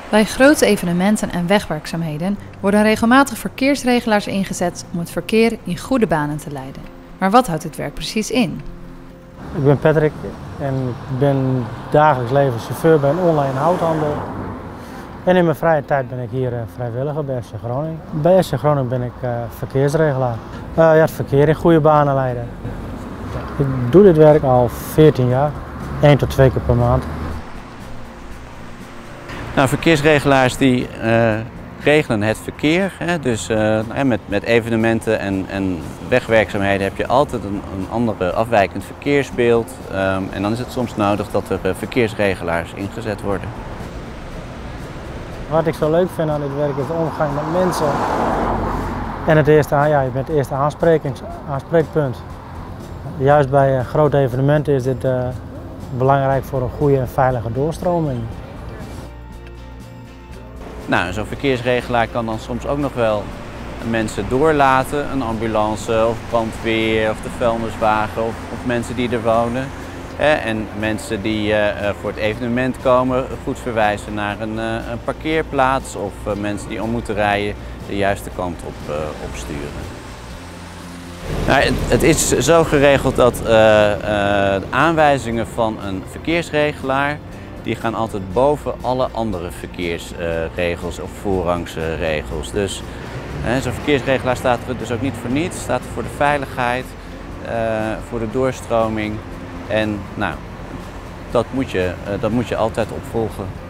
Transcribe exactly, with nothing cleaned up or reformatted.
Bij grote evenementen en wegwerkzaamheden worden regelmatig verkeersregelaars ingezet om het verkeer in goede banen te leiden. Maar wat houdt dit werk precies in? Ik ben Patrick en ik ben dagelijks leven chauffeur bij een online houthandel. En in mijn vrije tijd ben ik hier vrijwilliger bij F C Groningen. Bij F C Groningen ben ik uh, verkeersregelaar. Uh, ja, het verkeer in goede banen leiden. Ik doe dit werk al veertien jaar, één tot twee keer per maand. Nou, verkeersregelaars die uh, regelen het verkeer. Hè? Dus uh, met, met evenementen en, en wegwerkzaamheden heb je altijd een, een andere afwijkend verkeersbeeld. Um, en dan is het soms nodig dat er uh, verkeersregelaars ingezet worden. Wat ik zo leuk vind aan dit werk is de omgang met mensen. En het eerste, ja, je bent het eerste aanspreekpunt. Juist bij uh, grote evenementen is dit uh, belangrijk voor een goede en veilige doorstroming. Nou, zo'n verkeersregelaar kan dan soms ook nog wel mensen doorlaten. Een ambulance of brandweer of de vuilniswagen of, of mensen die er wonen. En mensen die uh, voor het evenement komen goed verwijzen naar een, uh, een parkeerplaats of uh, mensen die om moeten rijden de juiste kant op, uh, opsturen. Nou, het, het is zo geregeld dat uh, uh, de aanwijzingen van een verkeersregelaar die gaan altijd boven alle andere verkeersregels uh, of voorrangsregels. Dus uh, zo'n verkeersregelaar staat er dus ook niet voor niets, staat er voor de veiligheid, uh, voor de doorstroming. En nou, dat moet je, uh, dat moet je altijd opvolgen.